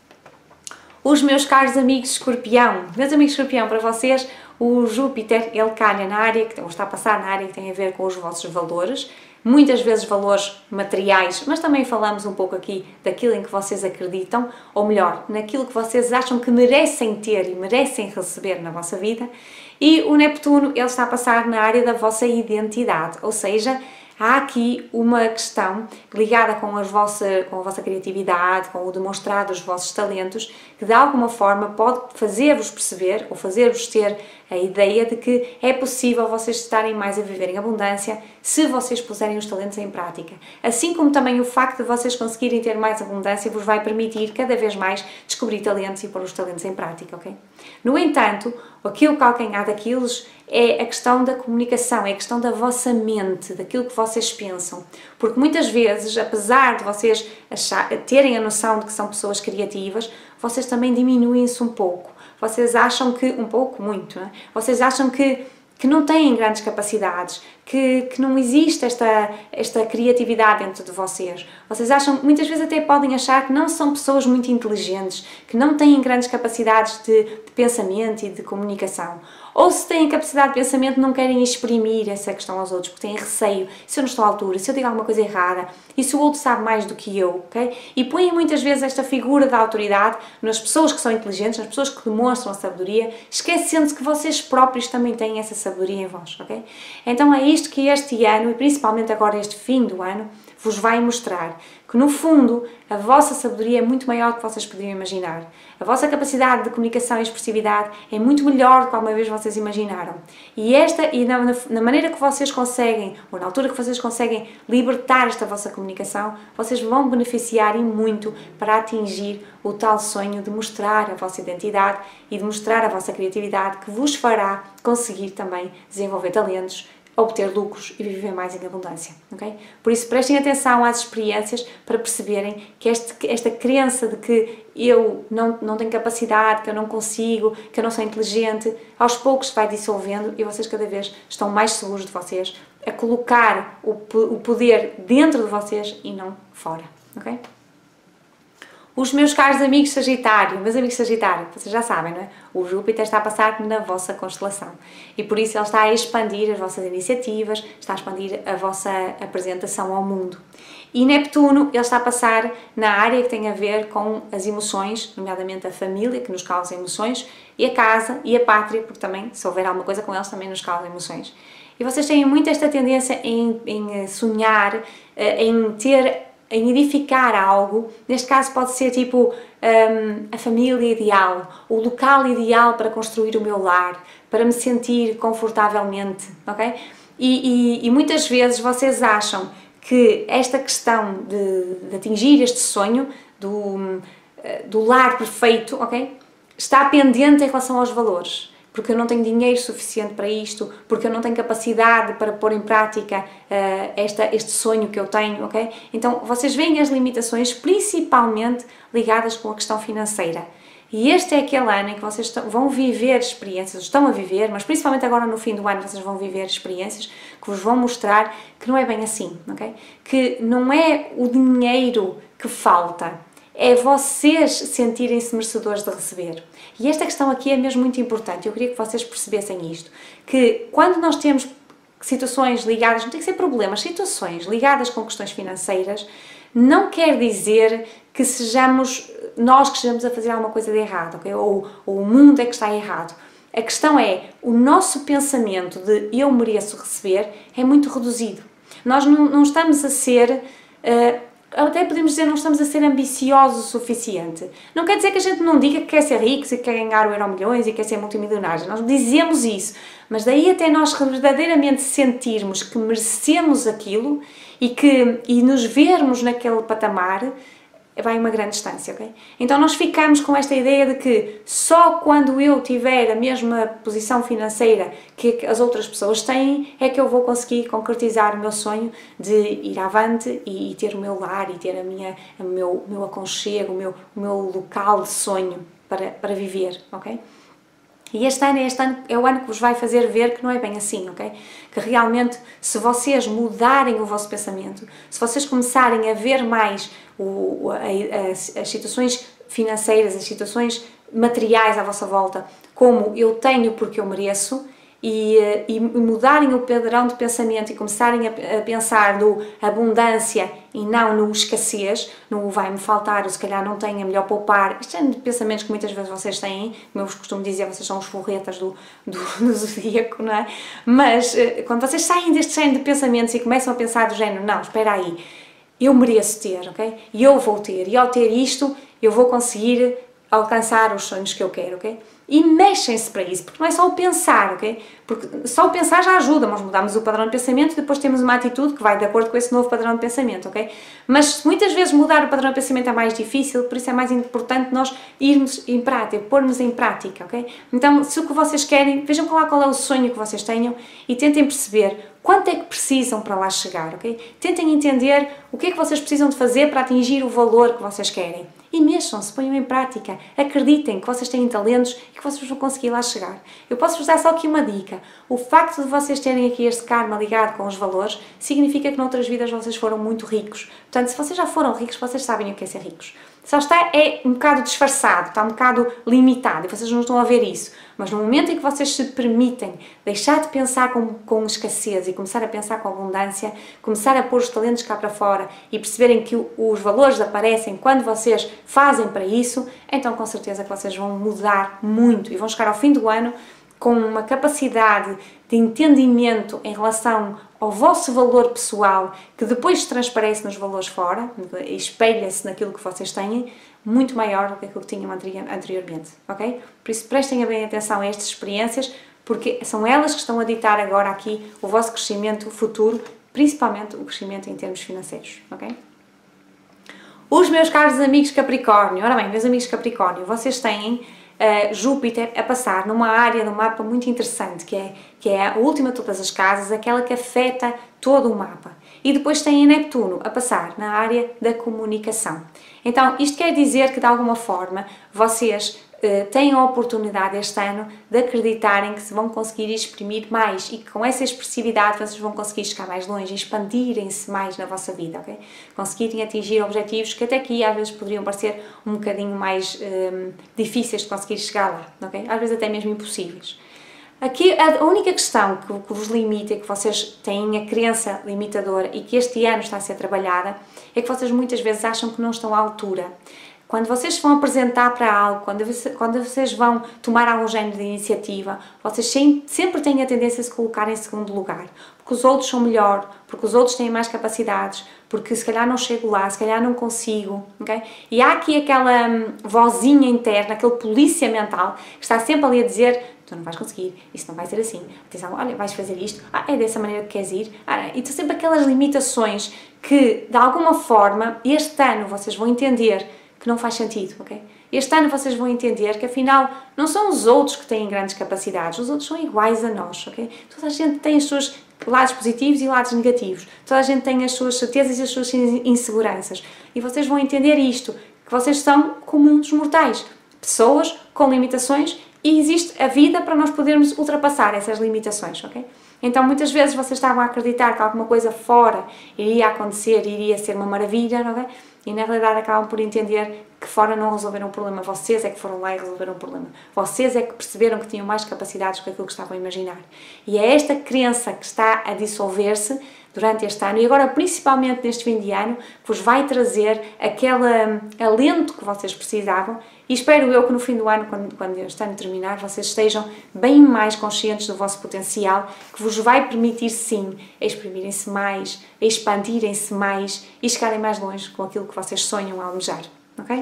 Os meus caros amigos Escorpião, meus amigos Escorpião, para vocês o Júpiter, ele calha na área, ou está a passar na área que tem a ver com os vossos valores, muitas vezes valores materiais, mas também falamos um pouco aqui daquilo em que vocês acreditam, ou melhor, naquilo que vocês acham que merecem ter e merecem receber na vossa vida. E o Neptuno, ele está a passar na área da vossa identidade, ou seja, há aqui uma questão ligada com a vossa criatividade, com o demonstrar dos vossos talentos, que de alguma forma pode fazer-vos perceber ou fazer-vos ter a ideia de que é possível vocês estarem mais a viver em abundância se vocês puserem os talentos em prática. Assim como também o facto de vocês conseguirem ter mais abundância vos vai permitir cada vez mais descobrir talentos e pôr os talentos em prática, ok? No entanto, aqui o calcanhar daqueles é a questão da comunicação, é a questão da vossa mente, daquilo que vocês pensam. Porque muitas vezes, apesar de vocês terem a noção de que são pessoas criativas, vocês também diminuem-se um pouco. Vocês acham que, um pouco, muito, né? Vocês acham que não têm grandes capacidades, que não existe esta criatividade dentro de vocês. Vocês acham, muitas vezes até podem achar que não são pessoas muito inteligentes, que não têm grandes capacidades de pensamento e de comunicação. Ou se têm capacidade de pensamento, não querem exprimir essa questão aos outros, porque têm receio, se eu não estou à altura, se eu digo alguma coisa errada, e se o outro sabe mais do que eu, ok? E põem muitas vezes esta figura da autoridade nas pessoas que são inteligentes, nas pessoas que demonstram a sabedoria, esquecendo-se que vocês próprios também têm essa sabedoria em vós, ok? Então é isto que este ano, e principalmente agora este fim do ano, vos vai mostrar que, no fundo, a vossa sabedoria é muito maior do que vocês poderiam imaginar. A vossa capacidade de comunicação e expressividade é muito melhor do que alguma vez vocês imaginaram. E na maneira que vocês conseguem, ou na altura que vocês conseguem libertar esta vossa comunicação, vocês vão beneficiar e muito para atingir o tal sonho de mostrar a vossa identidade e de mostrar a vossa criatividade, que vos fará conseguir também desenvolver talentos, obter lucros e viver mais em abundância, ok? Por isso prestem atenção às experiências para perceberem que esta crença de que eu não tenho capacidade, que eu não consigo, que eu não sou inteligente, aos poucos se vai dissolvendo e vocês cada vez estão mais seguros de vocês, a colocar o poder dentro de vocês e não fora, ok? Os meus caros amigos Sagitário, meus amigos Sagitário, vocês já sabem, não é? O Júpiter está a passar na vossa constelação e por isso ele está a expandir as vossas iniciativas, está a expandir a vossa apresentação ao mundo. E Neptuno, ele está a passar na área que tem a ver com as emoções, nomeadamente a família, que nos causa emoções, e a casa e a pátria, porque também, se houver alguma coisa com eles, também nos causa emoções. E vocês têm muito esta tendência em sonhar, em edificar algo, neste caso pode ser tipo a família ideal, o local ideal para construir o meu lar, para me sentir confortavelmente, ok? E muitas vezes vocês acham que esta questão de atingir este sonho do lar perfeito, ok? Está pendente em relação aos valores. Porque eu não tenho dinheiro suficiente para isto, porque eu não tenho capacidade para pôr em prática este sonho que eu tenho, ok? Então, vocês veem as limitações principalmente ligadas com a questão financeira. E este é aquele ano em que vocês vão viver experiências, estão a viver, mas principalmente agora no fim do ano vocês vão viver experiências que vos vão mostrar que não é bem assim, ok? Que não é o dinheiro que falta, é vocês sentirem-se merecedores de receber. E esta questão aqui é mesmo muito importante, eu queria que vocês percebessem isto, que quando nós temos situações ligadas, não tem que ser problemas, situações ligadas com questões financeiras, não quer dizer que sejamos nós que estejamos a fazer alguma coisa de errado, okay? ou o mundo é que está errado. A questão é, o nosso pensamento de eu mereço receber é muito reduzido. Nós não estamos a ser... até podemos dizer, não estamos a ser ambiciosos o suficiente. Não quer dizer que a gente não diga que quer ser ricos e que quer ganhar o Euromilhões e que quer ser multimilionários. Nós dizemos isso. Mas daí até nós verdadeiramente sentirmos que merecemos aquilo e nos vermos naquele patamar, vai uma grande distância, ok? Então nós ficamos com esta ideia de que só quando eu tiver a mesma posição financeira que as outras pessoas têm é que eu vou conseguir concretizar o meu sonho de ir avante e ter o meu lar e ter o meu aconchego, o meu local de sonho para viver, ok? E este ano é o ano que vos vai fazer ver que não é bem assim, ok? Que realmente, se vocês mudarem o vosso pensamento, se vocês começarem a ver mais as situações financeiras, as situações materiais à vossa volta, como eu tenho porque eu mereço, e mudarem o padrão de pensamento e começarem a pensar no abundância e não no escassez, no vai-me faltar, ou se calhar não tenho, é melhor poupar. Isto é de pensamentos que muitas vezes vocês têm, como eu vos costumo dizer, vocês são os forretas do zodíaco, não é? Mas quando vocês saem deste género de pensamentos e começam a pensar do género, não, espera aí, eu mereço ter, ok? E eu vou ter, e ao ter isto, eu vou conseguir alcançar os sonhos que eu quero, ok? E mexem-se para isso, porque não é só o pensar, ok? Porque só o pensar já ajuda, nós mudamos o padrão de pensamento e depois temos uma atitude que vai de acordo com esse novo padrão de pensamento, ok? Mas muitas vezes mudar o padrão de pensamento é mais difícil, por isso é mais importante nós irmos em prática, pormos em prática, ok? Então, se o que vocês querem, vejam qual é o sonho que vocês tenham e tentem perceber quanto é que precisam para lá chegar, ok? Tentem entender o que é que vocês precisam de fazer para atingir o valor que vocês querem. E mexam-se, ponham em prática, acreditem que vocês têm talentos e que vocês vão conseguir lá chegar. Eu posso-vos dar só aqui uma dica. O facto de vocês terem aqui este karma ligado com os valores significa que noutras vidas vocês foram muito ricos. Portanto, se vocês já foram ricos, vocês sabem o que é ser ricos. Só está um bocado disfarçado, está um bocado limitado e vocês não estão a ver isso. Mas no momento em que vocês se permitem deixar de pensar com escassez e começar a pensar com abundância, começar a pôr os talentos cá para fora e perceberem que os valores aparecem quando vocês fazem para isso, então com certeza que vocês vão mudar muito e vão chegar ao fim do ano com uma capacidade de entendimento em relação ao vosso valor pessoal, que depois se transparece nos valores fora, espelha-se naquilo que vocês têm, muito maior do que aquilo que tinham anteriormente, ok? Por isso prestem bem atenção a estas experiências, porque são elas que estão a ditar agora aqui o vosso crescimento futuro, principalmente o crescimento em termos financeiros, ok? Os meus caros amigos Capricórnio, ora bem, meus amigos Capricórnio, vocês têm Júpiter a passar numa área do mapa muito interessante, que é a última de todas as casas, aquela que afeta todo o mapa. E depois tem Neptuno a passar na área da comunicação. Então, isto quer dizer que, de alguma forma, vocês têm a oportunidade este ano de acreditarem que se vão conseguir exprimir mais e que com essa expressividade vocês vão conseguir chegar mais longe, expandirem-se mais na vossa vida, ok? Conseguirem atingir objetivos que até aqui às vezes poderiam parecer um bocadinho mais difíceis de conseguir chegar lá, ok? Às vezes até mesmo impossíveis. Aqui a única questão que vos limita, que vocês têm a crença limitadora e que este ano está a ser trabalhada, é que vocês muitas vezes acham que não estão à altura. Quando vocês se vão apresentar para algo, quando vocês vão tomar algum género de iniciativa, vocês sempre têm a tendência a se colocar em segundo lugar. Porque os outros são melhor, porque os outros têm mais capacidades, porque se calhar não chego lá, se calhar não consigo, ok? E há aqui aquela vozinha interna, aquele polícia mental, que está sempre ali a dizer: tu não vais conseguir, isso não vai ser assim, atenção, olha, vais fazer isto, é dessa maneira que queres ir, e tu sempre aquelas limitações que, de alguma forma, este ano vocês vão entender que não faz sentido, ok? Este ano vocês vão entender que, afinal, não são os outros que têm grandes capacidades, os outros são iguais a nós, ok? Toda a gente tem os seus lados positivos e lados negativos, toda a gente tem as suas certezas e as suas inseguranças, e vocês vão entender isto, que vocês são comuns mortais, pessoas com limitações, e existe a vida para nós podermos ultrapassar essas limitações, ok? Então, muitas vezes vocês estavam a acreditar que alguma coisa fora iria acontecer, iria ser uma maravilha, não é? E na realidade acabam por entender que fora não resolveram o problema, vocês é que foram lá e resolveram o problema. Vocês é que perceberam que tinham mais capacidades do que aquilo que estavam a imaginar. E é esta crença que está a dissolver-se durante este ano, e agora principalmente neste fim de ano, que vos vai trazer aquele alento que vocês precisavam, e espero eu que no fim do ano, quando este ano terminar, vocês estejam bem mais conscientes do vosso potencial, que vos vai permitir sim a exprimirem-se mais, a expandirem-se mais e chegarem mais longe com aquilo que vocês sonham a almejar, ok?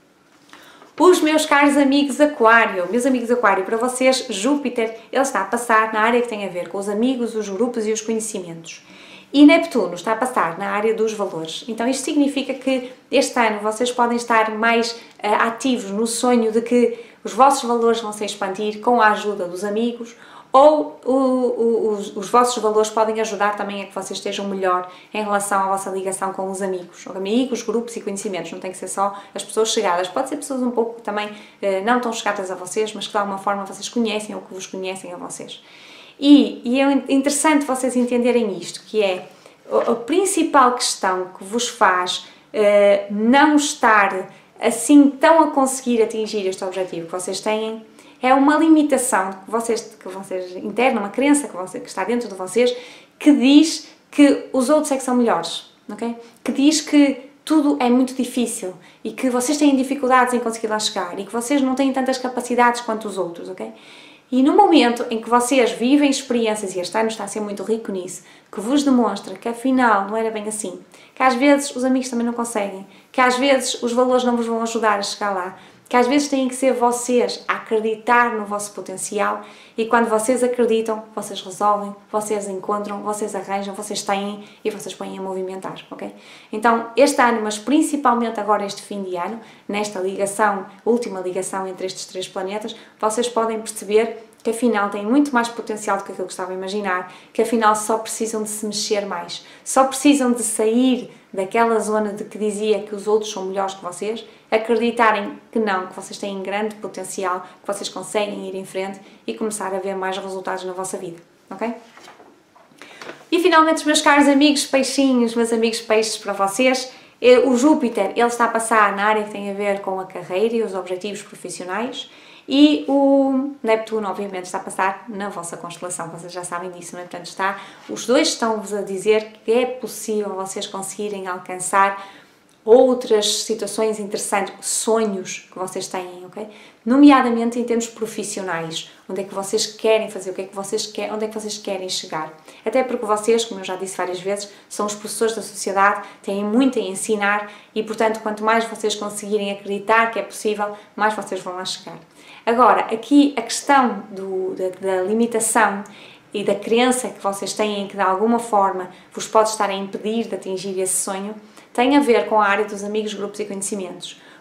Os meus caros amigos Aquário, para vocês Júpiter, ele está a passar na área que tem a ver com os amigos, os grupos e os conhecimentos. E Neptuno está a passar na área dos valores. Então isto significa que este ano vocês podem estar mais ativos no sonho de que os vossos valores vão se expandir com a ajuda dos amigos, ou os vossos valores podem ajudar também a que vocês estejam melhor em relação à vossa ligação com os amigos. Amigos, grupos e conhecimentos, não tem que ser só as pessoas chegadas. Pode ser pessoas um pouco também não tão chegadas a vocês, mas que de alguma forma vocês conhecem ou que vos conhecem a vocês. E é interessante vocês entenderem isto, que é a principal questão que vos faz não estar assim tão a conseguir atingir este objetivo que vocês têm, é uma limitação que vocês interna, uma crença que está dentro de vocês, que diz que os outros é que são melhores, ok? Que diz que tudo é muito difícil e que vocês têm dificuldades em conseguir lá chegar e que vocês não têm tantas capacidades quanto os outros, ok? E no momento em que vocês vivem experiências, e este ano está a ser muito rico nisso, que vos demonstra que afinal não era bem assim, que às vezes os amigos também não conseguem, que às vezes os valores não vos vão ajudar a chegar lá, que às vezes têm que ser vocês a acreditar no vosso potencial, e quando vocês acreditam, vocês resolvem, vocês encontram, vocês arranjam, vocês têm e vocês põem a movimentar, ok? Então, este ano, mas principalmente agora este fim de ano, nesta ligação, última ligação entre estes três planetas, vocês podem perceber que afinal têm muito mais potencial do que aquilo que estavam a imaginar, que afinal só precisam de se mexer mais, só precisam de sair daquela zona de que dizia que os outros são melhores que vocês, acreditarem que não, que vocês têm grande potencial, que vocês conseguem ir em frente e começar a ver mais resultados na vossa vida, ok? E finalmente, os meus caros amigos peixinhos, meus amigos peixes, para vocês, o Júpiter, ele está a passar na área que tem a ver com a carreira e os objetivos profissionais, e o Neptuno, obviamente, está a passar na vossa constelação, vocês já sabem disso, não é? Portanto, os dois estão-vos a dizer que é possível vocês conseguirem alcançar outras situações interessantes, sonhos que vocês têm, ok? Nomeadamente em termos profissionais, onde é que vocês querem fazer, onde é que vocês querem chegar. Até porque vocês, como eu já disse várias vezes, são os professores da sociedade, têm muito a ensinar e, portanto, quanto mais vocês conseguirem acreditar que é possível, mais vocês vão lá chegar. Agora, aqui a questão da limitação e da crença que vocês têm que de alguma forma vos pode estar a impedir de atingir esse sonho, tem a ver com a área dos amigos, grupos e conhecimentos.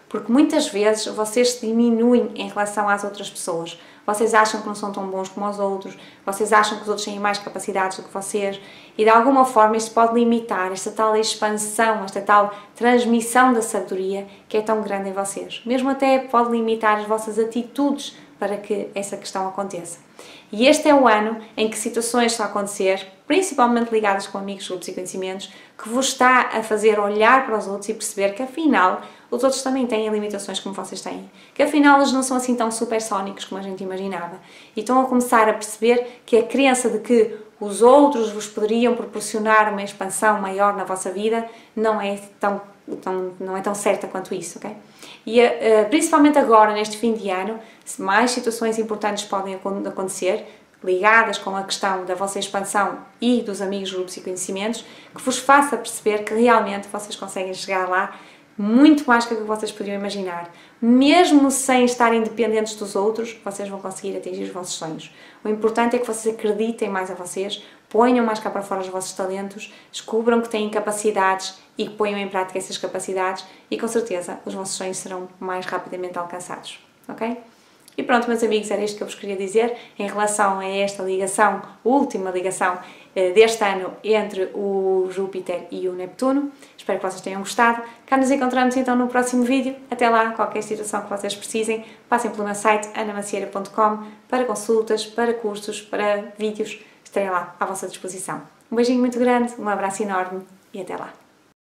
Porque muitas vezes vocês se diminuem em relação às outras pessoas. Vocês acham que não são tão bons como os outros, vocês acham que os outros têm mais capacidades do que vocês e de alguma forma isto pode limitar esta tal expansão, esta tal transmissão da sabedoria que é tão grande em vocês. Mesmo até pode limitar as vossas atitudes para que essa questão aconteça. E este é o ano em que situações estão a acontecer, principalmente ligadas com amigos, grupos e conhecimentos, que vos está a fazer olhar para os outros e perceber que afinal os outros também têm limitações como vocês têm. Que afinal eles não são assim tão supersónicos como a gente imaginava. E estão a começar a perceber que a crença de que os outros vos poderiam proporcionar uma expansão maior na vossa vida não é tão certa quanto isso, ok? E principalmente agora, neste fim de ano, mais situações importantes podem acontecer, ligadas com a questão da vossa expansão e dos amigos, grupos e conhecimentos, que vos faça perceber que realmente vocês conseguem chegar lá muito mais do que vocês podiam imaginar. Mesmo sem estarem dependentes dos outros, vocês vão conseguir atingir os vossos sonhos. O importante é que vocês acreditem mais a vocês, ponham mais cá para fora os vossos talentos, descubram que têm capacidades e que ponham em prática essas capacidades e com certeza os vossos sonhos serão mais rapidamente alcançados, ok? E pronto, meus amigos, era isto que eu vos queria dizer em relação a esta ligação, última ligação deste ano entre o Júpiter e o Neptuno. Espero que vocês tenham gostado. Cá nos encontramos então no próximo vídeo. Até lá, qualquer situação que vocês precisem, passem pelo meu site anamacieira.com para consultas, para cursos, para vídeos. Estarei lá à vossa disposição. Um beijinho muito grande, um abraço enorme e até lá.